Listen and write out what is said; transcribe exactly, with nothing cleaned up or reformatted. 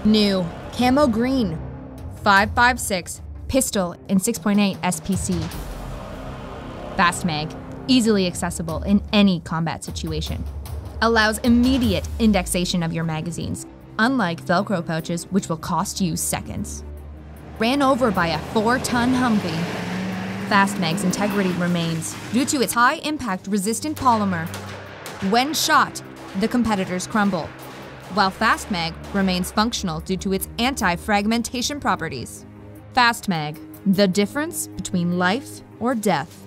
New Camo Green five five six pistol in six point eight S P C. Fast mag, easily accessible in any combat situation. Allows immediate indexation of your magazines, unlike Velcro pouches, which will cost you seconds. Ran over by a four-ton Humvee. Fast mag's integrity remains due to its high-impact resistant polymer. When shot, the competitors crumble, while Fast mag remains functional due to its anti-fragmentation properties. Fast mag, the difference between life or death.